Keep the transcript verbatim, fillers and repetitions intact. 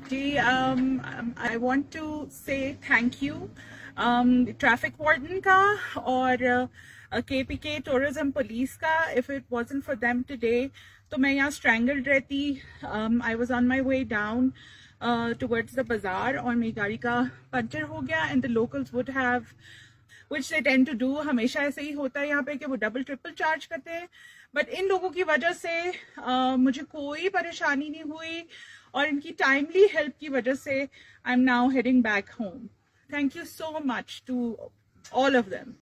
G I want to say thank you traffic warden کا اور K P K tourism police کا. If it wasn't for them today تو میں یہاں stranded رہتی. I was on my way down towards the بازار اور میری گاڑی کا پنچر ہو گیا and the locals would have which they tend to do. ہمیشہ ایسے ہی ہوتا ہے یہاں پہ کہ وہ ڈبل ٹرپل چارج کرتے ہیں, بٹ ان لوگوں کی وجہ سے uh, مجھے کوئی پریشانی نہیں ہوئی اور ان کی ٹائملی ہیلپ کی وجہ سے I am now heading back home. Thank you so much to all of them.